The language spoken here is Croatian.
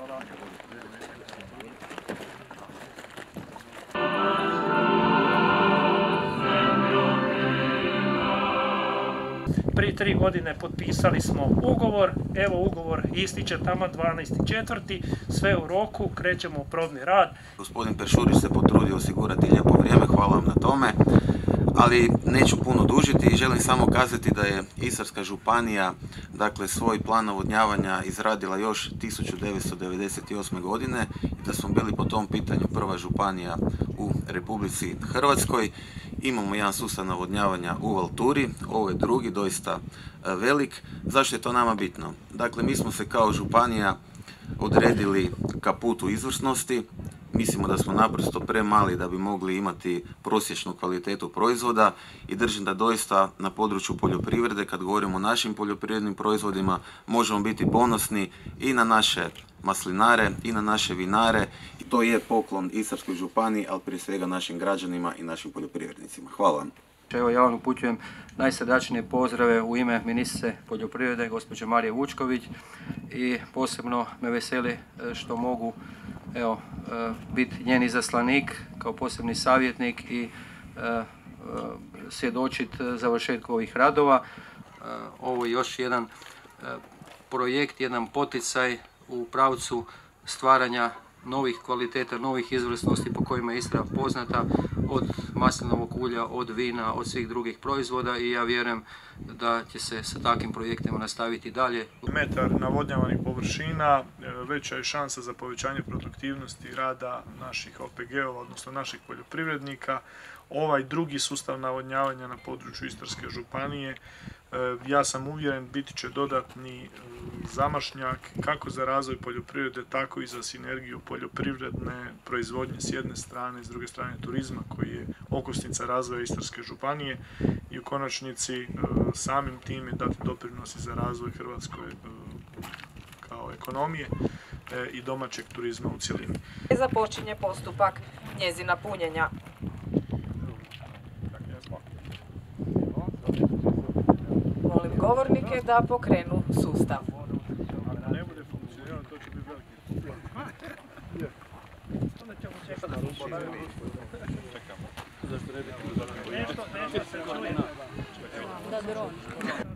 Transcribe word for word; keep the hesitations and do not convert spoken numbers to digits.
Prije tri godine potpisali smo ugovor, evo ugovor ističe tamo dvanaesti četvrti sve u roku, krećemo u probni rad. Gospodin Peršurić se potrudio osigurati lijepo vrijeme, hvala vam na tome, ali neću puno dužiti i želim samo kazati da je Istarska županija dakle, svoj plan navodnjavanja izradila još tisuću devetsto devedeset osme. godine i da smo bili po tom pitanju prva županija u Republici Hrvatskoj. Imamo jedan sustav navodnjavanja u Valturi, ovo je drugi, doista velik. Zašto je to nama bitno? Dakle, mi smo se kao županija odredili ka putu izvrsnosti. Mislimo da smo naprosto premali da bi mogli imati prosječnu kvalitetu proizvoda i držim da doista na području poljoprivrede, kad govorimo o našim poljoprivrednim proizvodima, možemo biti ponosni i na naše maslinare i na naše vinare. I to je poklon Istarskoj županiji, ali prije svega našim građanima i našim poljoprivrednicima. Hvala vam. Evo, ja vam upućujem najsrdačnije pozdrave u ime ministrice poljoprivrede, gospođe Marije Vučković, i posebno me veseli što mogu evo, biti njen izaslanik kao posebni savjetnik i svjedočiti završetku ovih radova. Ovo je još jedan projekt, jedan poticaj u pravcu stvaranja novih kvaliteta, novih izvrsnosti po kojima je Istra poznata, od maslinovog ulja, od vina, od svih drugih proizvoda, i ja vjerujem da će se sa takvim projektima nastaviti dalje. Metar navodnjavanih površina, veća je šansa za povećanje produktivnosti rada naših O P G-ova, odnosno naših poljoprivrednika. Ovaj drugi sustav navodnjavanja na području Istarske županije, ja sam uvjeren, biti će dodatni zamašnjak kako za razvoj poljoprivrede, tako i za sinergiju poljoprivredne proizvodnje s jedne strane, s druge strane turizma koji je okosnica razvoja Istarske županije, i u konačnici samim time dati doprinosi za razvoj Hrvatske kao ekonomije i domaćeg turizma u cjelini. Započinje postupak njezina punjenja. Molim govornike da pokrenu sustav. Ne bude funkcionirano, to će biti veliki problem. Onda ćemo čekati. Čekamo. Zašto ne biti? Nešto, nešto se čuje. Da, dron.